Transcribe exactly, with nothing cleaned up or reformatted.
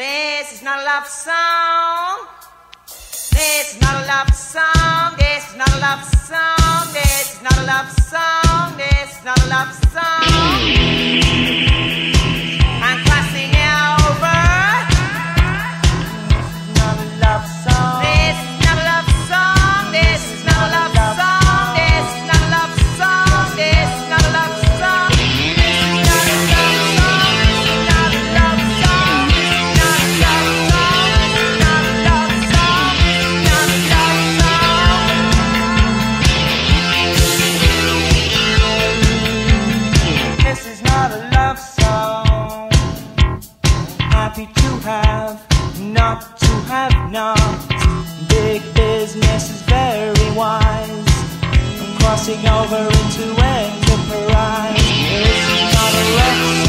This is not a love song. This is not a love song. This is not a love song. This is not a love song. This is not a love song. I'm crossing over. Not a love song. This is not a love song. This is not a love song. This is not a love song. This is not a love song. Happy to have, not to have not. Big business is very wise. I'm crossing over into enterprise. This is not a love